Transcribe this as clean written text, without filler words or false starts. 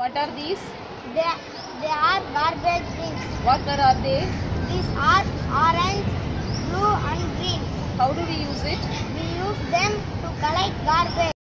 What are these? They, they are garbage bins. What color are they? These are orange, blue and green. How do we use it? We use them to collect garbage.